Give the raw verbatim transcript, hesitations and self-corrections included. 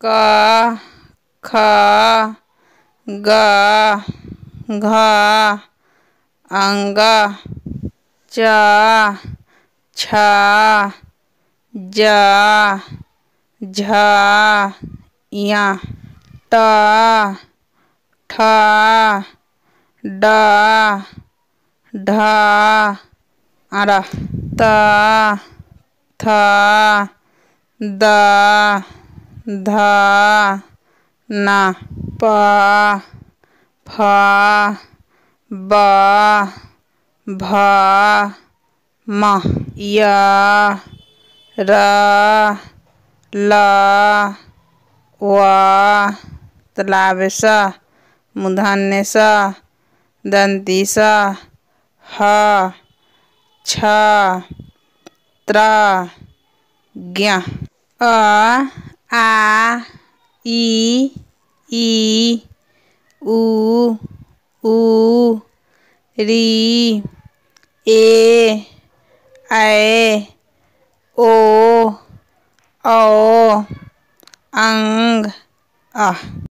क ख ग घ अंग च छ ज झ ञ ट ठ ड ढ र त थ द ध न प फ ब भ म य र ल व तालव्य स मूर्धन्य स दंती स ह छ त्र ज्ञ अ आ इ ई उ ऊ ऋ ए ऐ ओ औ अं अः।